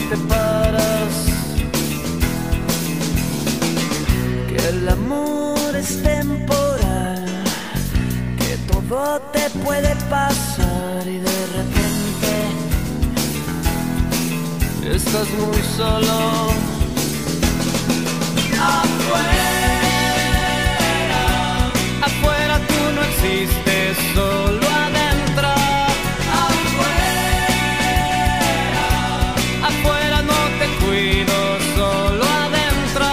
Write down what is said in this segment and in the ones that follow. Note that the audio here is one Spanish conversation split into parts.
te paras, que el amor es temporal, que todo te puede pasar y de repente estás muy solo. Afuera, afuera tú no existes, solo adentro. Afuera, afuera no te cuido, solo adentro.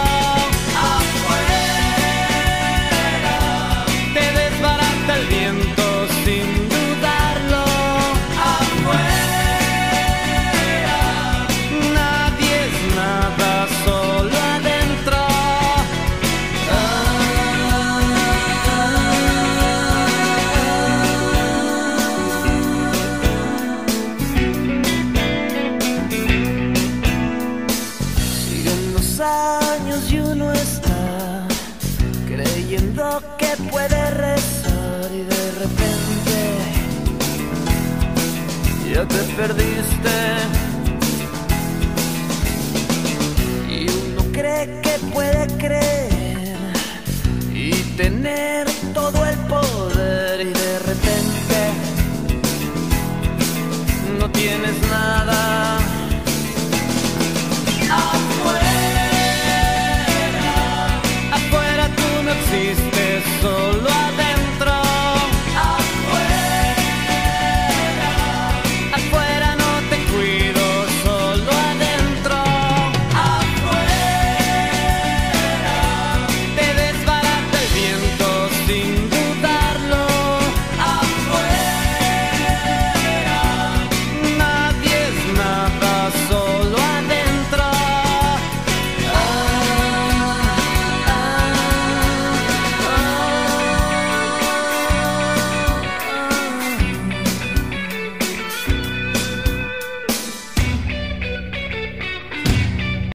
Afuera, te desbarata el viento sin dudarlo. Afuera, nadie es nada, solo adentro. Siguen los años y uno está creyendo que puede rezar y de repente ya te perdiste. Y uno cree que puede creer y tener todo el poder y de repente no tienes nada. Afuera, afuera tú no existes, solo